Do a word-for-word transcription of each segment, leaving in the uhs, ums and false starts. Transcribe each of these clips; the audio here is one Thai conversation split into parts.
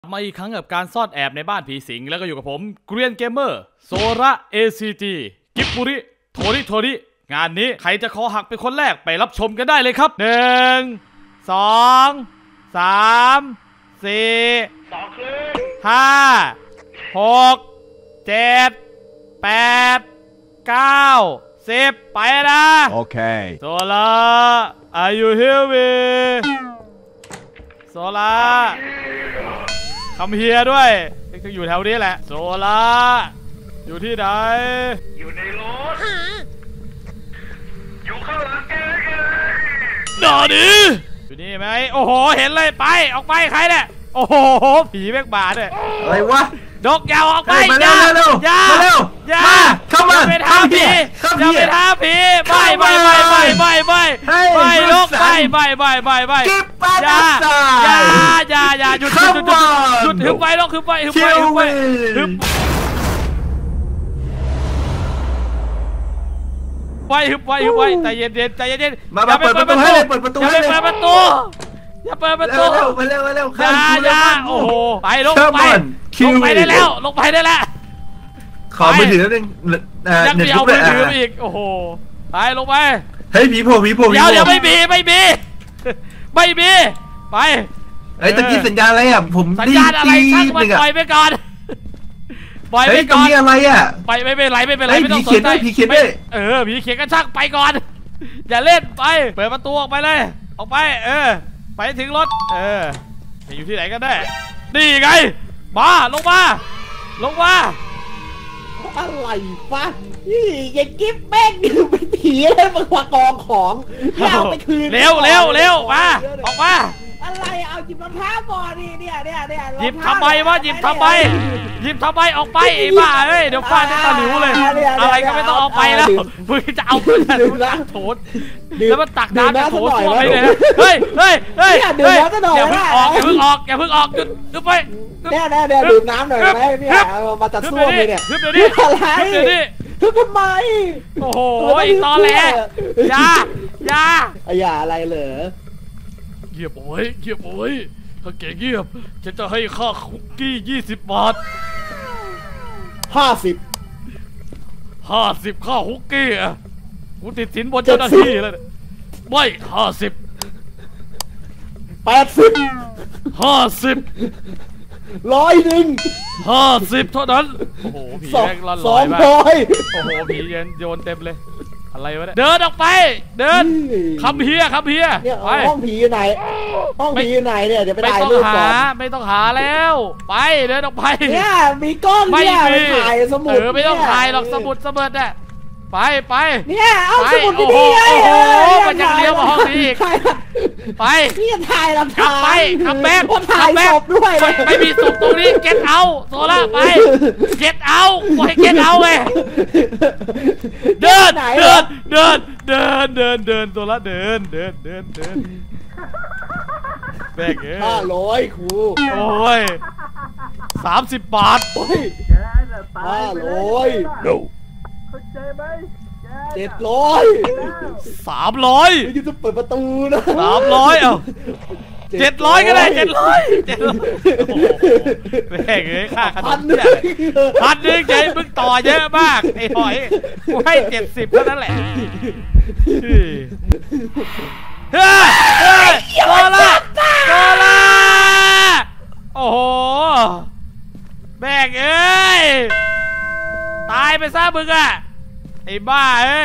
มาอีกครั้งกับการซ่อนแอบในบ้านผีสิงแล้วก็อยู่กับผมเกรียนเกมเมอร์โซระ เอ ซี จี กิบบุริโทริโทริงานนี้ใครจะคอหักเป็นคนแรกไปรับชมกันได้เลยครับหนึ่งสองสามสี่ห้าหกเจ็ดแปดเก้าสิบไปนะโอเคโซระ Are you here me โซระคำเฮียด้วยต้องอยู่แถวนี้แหละโซล่าอยู่ที่ไหนอยู่ในรถอยู่ข้างหลังแกหน่อดิอยู่นี่ไหมโอ้โหเห็นเลยไปออกไปใครเนี่ยโอ้โหผีแม่งบาดเลยอะไรวะดกยาวออกไปอย่าอย่าอย่าเข้ามาอย่าไปท้าผีอย่าไปท้าผีไม่ไม่ไม่ไม่ไม่ไม่ไม่ลกไม่ไม่ไม่ไม่ไม่อย่าอย่าอย่าอย่าหยุดหยุดหยุดหยุดฮึบไปลกฮึบไปฮึบไปฮึบไปฮึบไปฮึบไปฮึบไปใจเย็นเย็นใจเย็นเย็นมาเปิดประตูให้เลยเปิดประตูให้เลยอย่าเปิดประตูอย่าเปิดประตูมาเร็วมาเร็วอย่าอย่าโอ้โหไปลงไปลงไปได้แล้วลงไปได้แล้วขอมือถือนิดนึงยังมีเอามือถืออีกโอ้โหไปลงไปเฮ้ยผีโผล่ผีโผล่เดี๋ยวเดี๋ยวไม่มีไม่มีไม่มีไปไอ้ตะกี้สัญญาณอะไรอ่ะผมสัญญาณอะไรช่างมันปล่อยไปก่อนปล่อยไปก่อนอะไรอ่ะไปไม่เป็นไรไม่เป็นไรไม่ต้องสนใจผีเขียนด้วยเออผีเขียนก็ช่างไปก่อนอย่าเล่นไปเปิดประตูออกไปเลยออกไปเออไปถึงรถเออจะอยู่ที่ไหนกันได้นี่ไงมาลงมาลงมาอะไรฟะนี่ยังกิ๊บแม่งเป็นผีเลยมาวางกองของเอาไปคืนเร็วเร็วเร็วมาออกมาอะไรเอาหยิบรองเท้าก่อนนี่เนี่ยเนี่ยเนี่ยหยิบทำไมวะหยิบทำไมหยิบทำไมออกไปไอ้บ้าเอ้ยเดี๋ยวฟาดตาหลิวเลยอะไรก็ไม่ต้องเอาไปแล้วมึงจะเอาไปโถดแล้วมันตักน้ำจะโถดทั่วไปเลยเฮ้ยเฮ้ยเฮ้ยเฮ้ยอย่าเพิ่งออกอย่าเพิ่งออกอย่าเพิ่งออกหยุดหยุดไปเนี่ยเนี่ยเนี่ยดื่มน้ำหน่อยไหมเนี่ยมาจัดซ่วมเลยเนี่ยหยุดเดี๋ยวนี้อะไรหยุดเดี๋ยวนี้หยุดทำไมโอ้โหตอนแรกยายาอย่าอะไรเหรอเงียบโอ้ยเงียบโอ้ยถ้าแกเงียบฉันจะให้ค่าคุกกี้ยี่สิบบาทห้าสิบห้าสิบค่าคุกกี้อ่ะกูติดสินบนเจ้าหน้าที่แล้วไม่ห้าสิบแปดสิบห้าสิบร้อยหนึ่งห้าสิบเท่านั้นโอ้โหผีแม่งร้อนลอยมากโอ้โหผีเย็นโยนเต็มเลยอะไรวะเนี่ยเดินออกไปเดินคำเฮียคำเฮียไปห้องผีอยู่ไหนห้องผีอยู่ไหนเนี่ยเดี๋ยวไปถ่ายรูปก่อนไม่ต้องหาแล้วไปเดินออกไปเนี่ยมีกล้องเนี่ยไปถ่ายสมุดเออไม่ต้องถ่ายหรอกสมุดสมุดเนี่ยไปไปเนี่ยเอาสมุดไปดิโอ้โหมันยังเลี้ยวมาห้องนี้อีกไปนี่ถ่ายหลักฐานไปคัมแบ็คถ่ายศพด้วยไม่มีศพตรงนี้เก็ตเอาโซล่าไปเก็ตเอาไปเก็ตเอาเลยเดินเดินเดินเดินเดินเดินโซล่าเดินเดินเดินเดินแบกเอ้ห้าร้อยครูโอ้ยสามสิบบาทโอ้ยห้าร้อยเจ็ดร้อยสามร้อยยูจะเปิดประตูนะสามร้อยเอ้าเจ็ดร้อยก็ได้เจ็ดร้อยเจ็ดร้อยแม่งเลยค่าขนมเนี่ยพันหนึ่งใจมึงต่อเยอะมากไอ้หอยกูให้เจ็ดสิบเท่านั้นแหละเฮ้ยเฮ้ยโซล่าโซล่าโอ้โหแม่งเอ้ยตายไปซะมึงอะไอ้บ้าเอ้ย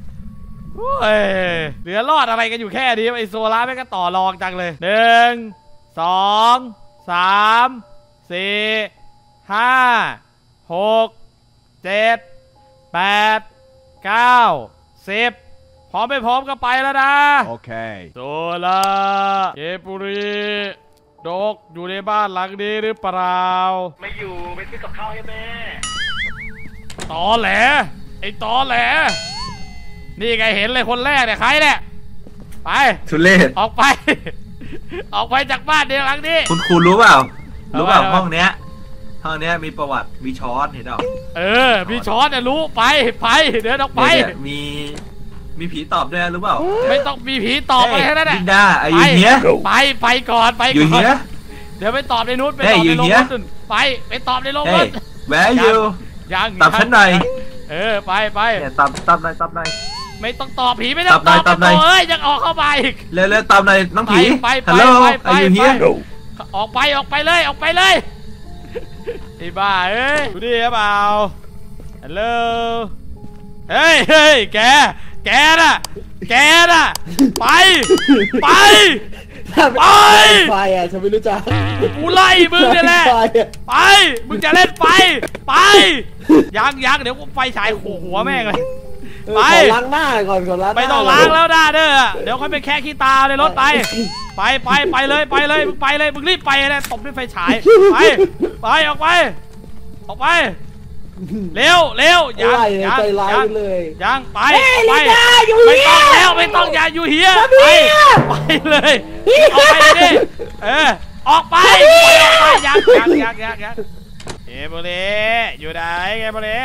เหลือรอดอะไรกันอยู่แค่นี้ไอ้โซล่าไม่ก็ต่อรองจังเลยหนึ่งสองสามสี่ห้าหกเจ็ดแปดเก้าสิบพร้อมไม่พร้อมก็ไปแล้วนะโอเคโซล่าเกปุริดกอยู่ในบ้านหลังนี้หรือเปล่าไม่อยู่ไปซื้อกับข้าวให้แม่ตอแหลไอ้ตอแหลนี่ไงเห็นเลยคนแรกเนี่ยใครเนี่ยไปทุเรศออกไปออกไปจากบ้านเดี๋ยวหลังนี้คุณครูรู้เปล่ารู้เปล่าห้องเนี้ยห้องเนี้ยมีประวัติมีช้อนเห็นเปล่าเออมีช้อนเนี่ยรู้ไปไปเดินออกไปมีมีผีตอบด้วยรู้เปล่าไม่ต้องมีผีตอบไปแค่นั้นแหละลินดาอยู่เนี้ยไปไปก่อนไปอยู่เนี้ยดี๋ยวไปตอบในนู้นไปตอบในโรงรถนู่นไปไปตอบในโรงรถแหวอยู่ยังตอบฉันหน่อยเออไปไปเนี่ยตอบตอบหน่อยตอบหน่อยไม่ต้องตอบผีไม่ต้องตอบตอบหน่อยเอ้ยยังออกเข้ามาอีกเร็วๆตอบหน่อยน้องผีไปไปฮัลโหลไปไปอายุเฮียออกไปออกไปเลยออกไปเลยไอ้บ้าเอ้ยดูดิครับเปล่าฮัลโหลเฮ้ยเฮ้ยแกแกน่ะแกน่ะไปไปไปไฟอ่ะฉันไม่รู้จักกูไล่มึงเนี่ยแหละไปมึงจะเล่นไฟไปยังยังเดี๋ยวกูไฟฉายโขกหัวแม่งเลยไปขอล้างหน้าก่อนขอล้างหน้าไม่ต้องล้างแล้วด้าเด้อเดี๋ยวค่อยไปแค่ขี้ตาในรถไปไปไปไปเลยไปเลยมึงไปเลยมึงรีบไปเลยตบด้วยไฟฉายไปไปออกไปออกไปเร็วเร็วยังยังใจร้ายยังเลยยังไปเฮ้ยไปลิซ่าอยู่ไม่เฮีต้อย งแล้วไม่ต้องอย่าอยู่เฮียไปไปเลยออกไปดิเออออกไปออกไปยังยังยังยังยังเอโบเล่อยู่ไหนเอโบเล่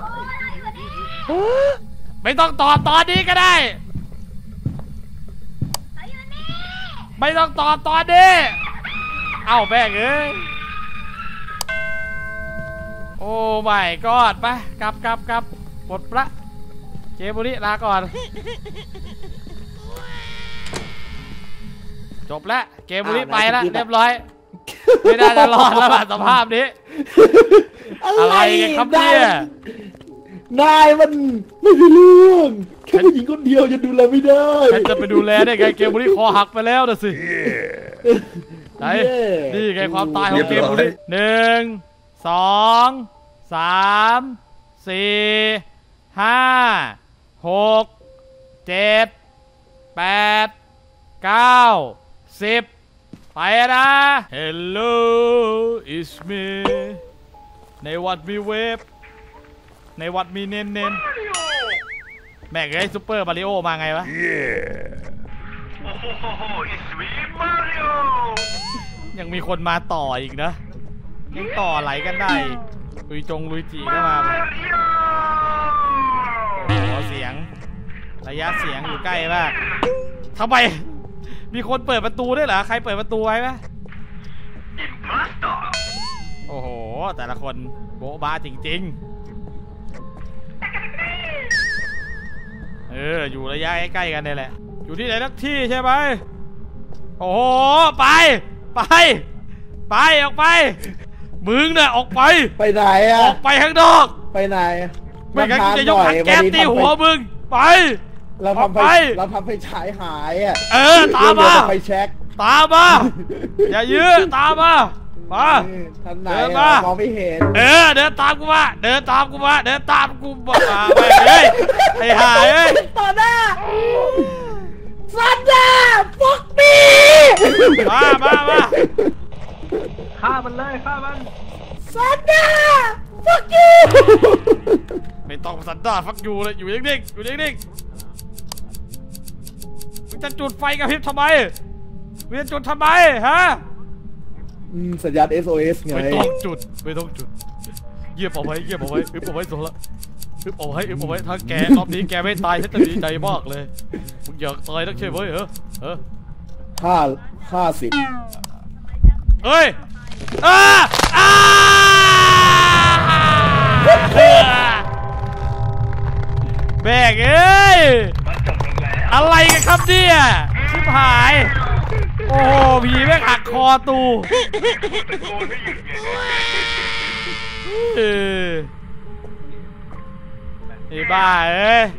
ไม่ต้องตอบตอนนี้ก็ได้ไม่ต้องตอบตอนนี้เอ้าแม่งเอ้ยโอ้ไม่กอดไปกลับกลับกลับปลดละเจบุริลาก่อนจบแล้วเกมบุริไปแล้วเรียบร้อยไม่น่าจะรอดแล้วสภาพนี้อะไรกันครับเนี่ยนายมันไม่มีเรื่องแค่ผู้หญิงคนเดียวจะดูแลไม่ได้ฉันจะไปดูแลได้ไงเกมบุริคอหักไปแล้วนะสิไหนนี่ไงความตายของเกมบุริหนึ่งสองสามสี่ห้าหกเจ็ดแปดเก้าสิบไปนะ Hello it's me ในวัดมีเวฟในวัดมีเน้นเน้นแม่งไอ้ซูเปอร์มาริโอมาไงวะโอ้โหอิสวีมาริโอยังมีคนมาต่ออีกนะยังต่อไหลกันได้ลุยจงลุยจีก็มาโอ้โหเสียงระยะเสียงอยู่ใกล้มากทำไมมีคนเปิดประตูด้วยเหรอใครเปิดประตูไว้ไหมอิมพลาสเตอร์โอ้โหแต่ละคนโบ๊ะบ้าจริงๆเอออยู่ระยะใกล้ๆกันนี่แหละอยู่ที่ไหนสักที่ใช่ไหมโอ้โหไปไปไปออกไปมึงน่ะออกไปไปไหนอะออกไปข้างนอกไปไหนไม่งั้นกูจะยกถังแก๊สตีหัวมึงไปเราทำไปเราทำไปฉายหายอ่ะเออตามมาไปเช็คตามมาอย่ายื้อตามมามาเดินมามองไม่เห็นเออเดินตามกูมาเดินตามกูมาเดินตามกูมาไปเลยไอ้ห่าเอ้ยต่อหน้าซันดาฟุกบี้มามามาฆ่ามันเลยฆ่ามันซันดาฟักยูไม่ต้องสันดาฟักยูเลยอยู่นิ่งๆอยู่นิ่งๆมึงจะจุดไฟกับพริบทำไมมึงจะจุดทำไมฮะสัญญาณ เอส โอ เอส ไงไม่ต้องจุดไม่ต้องจุดเยียบเอาไว้เยียบเอาไว้อึบเอาไว้โซละอึบเอาไว้อึบเอาไว้ถ้าแกรอบนี้แกไม่ตายฉันจะดีใจมากเลยมึงอยากตายนักใช่ไหมเออเออห้าห้าสิบเฮ้ยอ้าอ้าแบกเอ้ยอะไรกันครับเนี่ยชิบหายโอ้โหผีแม่งหักคอตูเออไอ้บ้าเอ้ย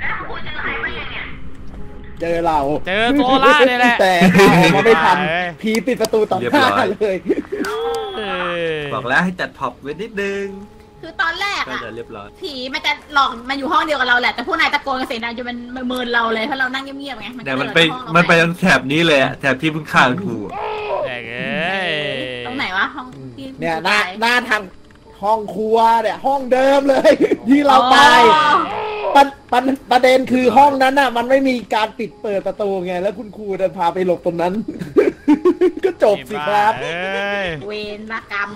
เจอเราเจอโซล่าเนี่ยแหละแต่มาไม่ทันผีปิดประตูต่อหน้าเลยบอกแล้วให้จัดพ็อปไว้นิดนึงคือตอนแรกอะผีมันจะหลอกมันอยู่ห้องเดียวกับเราแหละแต่พวกนายตะโกนกันเสียงดังจนมันมืนเราเลยเพราะเรานั่งเงียบๆไงแต่มันไปมันไปตรงแถบนี้เลยอะแถบที่เพิ่งข้างกูตรงไหนวะห้องเนี่ยหน้าหน้าทางห้องครัวเนี่ยห้องเดิมเลยที่เราไปประประเด็นคือห้องนั้นน่ะมันไม่มีการปิดเปิดประตูไงแล้วคุณครูเดินพาไปหลบตรงนั้นก็จบสิครับเวรกรรม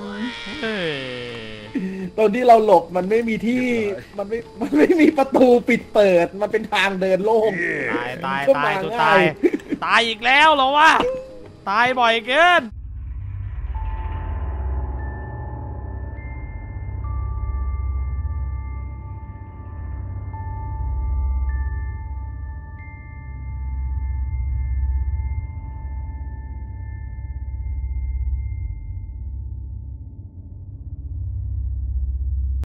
ตอนที่เราหลบมันไม่มีที่มันไม่มันไม่มีประตูปิดเปิดมันเป็นทางเดินโล่งตายตายตายตายตายอีกแล้วเหรอวะตายบ่อยเกิน